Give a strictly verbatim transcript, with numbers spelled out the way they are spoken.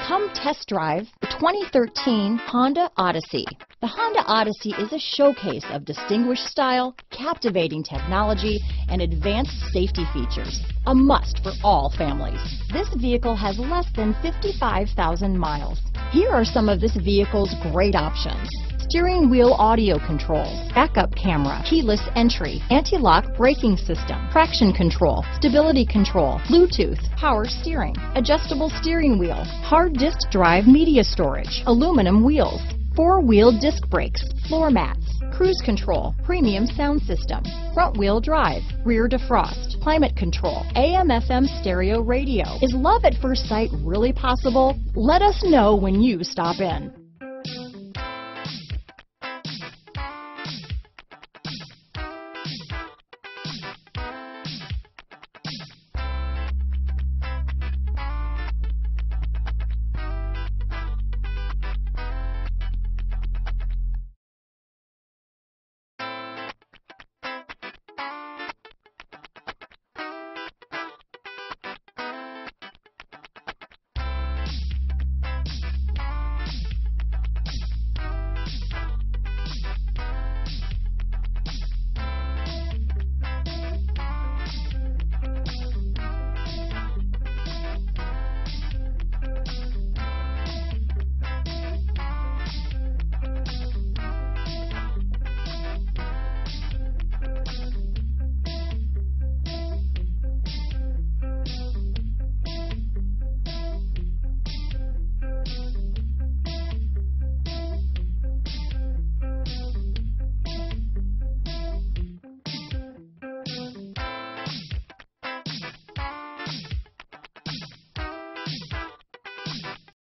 Come test drive the twenty thirteen Honda Odyssey. The Honda Odyssey is a showcase of distinguished style, captivating technology, and advanced safety features. A must for all families. This vehicle has less than fifty-five thousand miles. Here are some of this vehicle's great options: steering wheel audio controls, backup camera, keyless entry, anti-lock braking system, traction control, stability control, Bluetooth, power steering, adjustable steering wheel, hard disk drive media storage, aluminum wheels, four-wheel disc brakes, floor mats, cruise control, premium sound system, front wheel drive, rear defrost, climate control, A M F M stereo radio. Is love at first sight really possible? Let us know when you stop in.